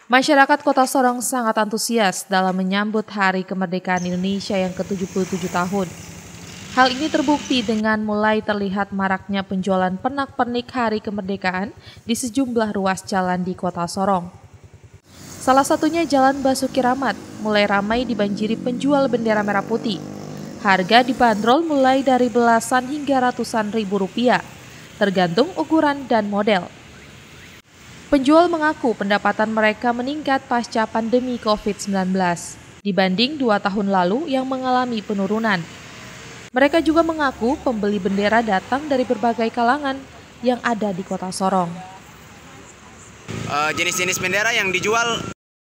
Masyarakat Kota Sorong sangat antusias dalam menyambut Hari Kemerdekaan Indonesia yang ke-77 tahun. Hal ini terbukti dengan mulai terlihat maraknya penjualan pernak-pernik Hari Kemerdekaan di sejumlah ruas jalan di Kota Sorong. Salah satunya Jalan Basuki Rahmat, mulai ramai dibanjiri penjual bendera merah putih. Harga dibanderol mulai dari belasan hingga ratusan ribu rupiah, tergantung ukuran dan model. Penjual mengaku pendapatan mereka meningkat pasca pandemi COVID-19 dibanding 2 tahun lalu yang mengalami penurunan. Mereka juga mengaku pembeli bendera datang dari berbagai kalangan yang ada di Kota Sorong. Jenis-jenis bendera yang dijual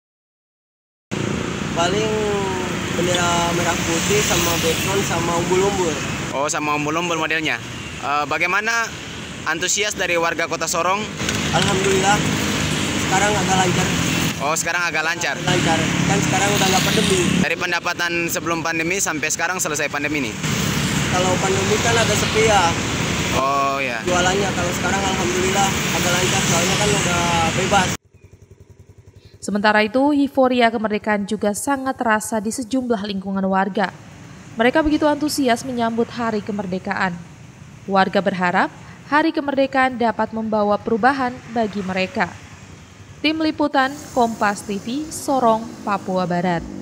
paling bendera merah putih sama background sama umbul-umbul. Oh, sama umbul-umbul modelnya. Bagaimana antusias dari warga Kota Sorong? Alhamdulillah sekarang agak lancar. Oh, sekarang agak lancar. Lancar, kan sekarang udah nggak pandemi. Dari pendapatan sebelum pandemi sampai sekarang selesai pandemi nih? Kalau pandemi kan ada sepi ya. Oh ya. Jualannya kalau sekarang alhamdulillah agak lancar soalnya kan udah bebas. Sementara itu, euforia kemerdekaan juga sangat terasa di sejumlah lingkungan warga. Mereka begitu antusias menyambut Hari Kemerdekaan. Warga berharap Hari Kemerdekaan dapat membawa perubahan bagi mereka. Tim Liputan Kompas TV, Sorong, Papua Barat.